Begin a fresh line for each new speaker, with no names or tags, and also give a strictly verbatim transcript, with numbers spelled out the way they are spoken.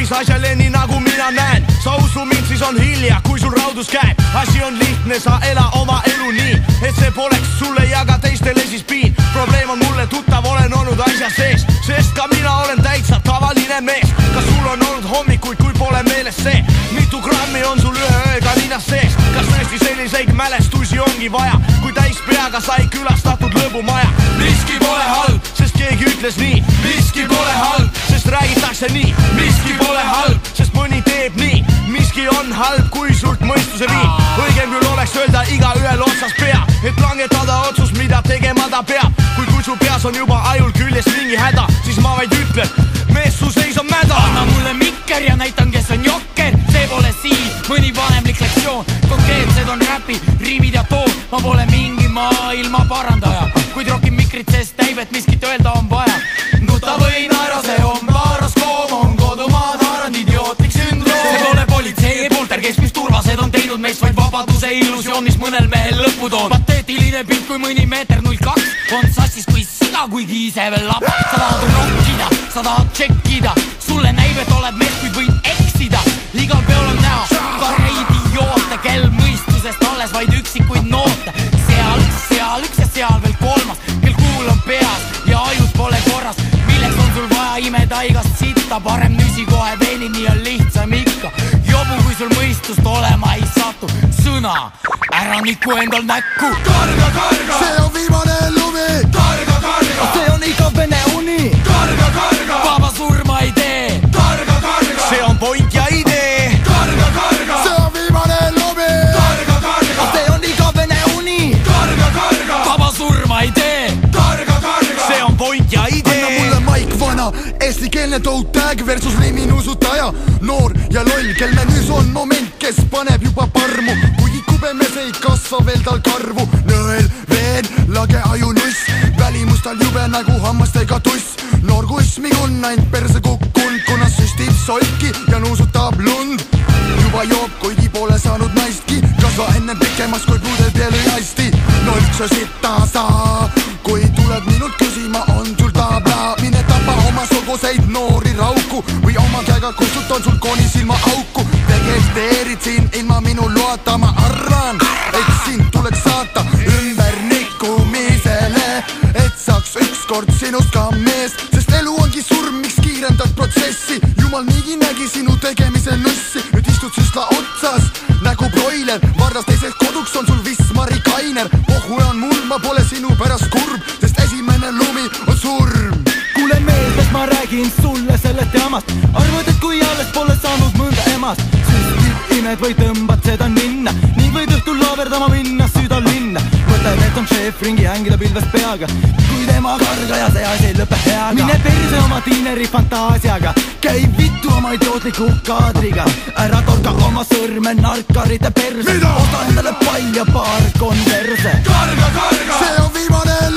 päris asjaleni nagu mina näen. Sa usu mind, siis on hilja, kui sul raudus käib. Asi on lihtne, sa ela oma elu nii, et see poleks sulle ja ka teistele siis piin. Probleem on mulle tuttav, olen olnud asja sees, sest ka mina olen täitsa tavaline mees. Kas sul on olnud hommikuid, kui pole meeles see, mitu grammi on sul ühe ööga ninnas sees? Kas tõesti selliseid mälestusi ongi vaja, kui täis peaga sai külastatud lõbumaja? Miski pole halb, sest keegi ütles nii. Miski pole halb, sest räägitakse nii. Miski pole halb, sest mõni teeb nii. Miski on halb, kui sult mõistuse viib. Õigem küll oleks öelda iga ühel otsas pea, et langetada otsus, mida tegema ta peab. Kuid kui su peas on juba ajul küljest mingi häda, siis ma vaid ütlen, mees su seis on mäda.
Anna mulle mikker ja näitan, kes on jokker. See pole siin mõni vanemlik lektsioon. Konkreetsed on räpi, riimid ja toon. Ma pole mingi maailma parandaja, kuid rokin mikrit, sest näib, et miskit öelda on vaja. Nuta või naera, see on vaaraskoom, on kodumaad haarand, idiootlik sündroom. See pole politsei, poltergeist, mis turvased on teinud meist vaid vabaduse illusioon, mis mõnel mehel lõppu toon. Pateetiline pilt, kui mõni meeter null kaks on sassis kui siga, kuigi ise veel laps. Sa tahad rockida, sa tahad tšekkida, sulle näib, et oled mees, kuid võid eksida. Igal peol on näo, karre idioote, kel mõistusest alles vaid üksikuid noote. Seal üks, seal üks ja seal veel kolmas, kel kuul on peas ja ajud pole korras. Milleks on sul vaja imeda igast sitta, parem nüsi kohe veeni, nii on lihtsam ikka. Jobu, kui sul mõistust olema ei satu, sõna, ära niku endal näkku.
Karga, karga, see on viimane lumi. Karga, karga,
see on iga vene uni.
Karga, karga,
vaba surma ei tee.
Karga, karga,
see on point ja idee.
Karga, karga, see on viimane lumi. Karga, karga,
see on iga vene uni.
Karga, karga,
vaba surma ei tee.
Karga, karga,
see on point ja idee.
Anna mulle maik vana, eestikeelne toad tag versus liminusutaja. Noor ja loll, kel menüüs on moment, kes paneb juba parmu. Kuigi kubemes ei kasva veel tal karvu. Nõel, veen, lage ajunuss, välimus tal jube nagu hammastega tuss. Noor kuss migun ainult perse kukkund, kuna süstib solki ja nuusutab lund. Juba joob, kuigi pole saanud naistki, kasva ennem pikemaks, kui puudel tee lõi hästi. Noltsa sita sa, kui tuleb minult küsima, on sul tabla. Mine tapa oma suguseid noori rauku või oma käega kustutan sul kooni silma auku. Vegeteerid siin ilma minu loata, ma arvan, et sind tuleks saata ümber nikumisele, et saaks ükskord sinust ka mees. Sest elu ongi surm, miks kiirendad protsessi. Jumal niigi nägi sinu tegemise nõssi. Nüüd istud süstla otsas nagu broiler, vardas teiseks koduks on sul Wismari kainer. Pohue on mul, ma pole sinu pärast kurb, sest esimene lumi on surm.
Kuule meeldes, ma räägin sulle sellest jamast. Arvad, et kui alles pole saanud mõnda emast, süstid imed või tõmbad seda ninna ning võid õhtul laaverdama minna süda linna. Mõtled, et on šeef ringi hängida pilves peaga, kui tema karga ja see asi ei lõpe heaga. Mine perse oma tiineri fantaasiaga, käi vittu oma idiootliku kaadriga. Ära torka oma sõrme narkarite perse, osta endale pall ja paar konverse.
Karga, karga, see on viimane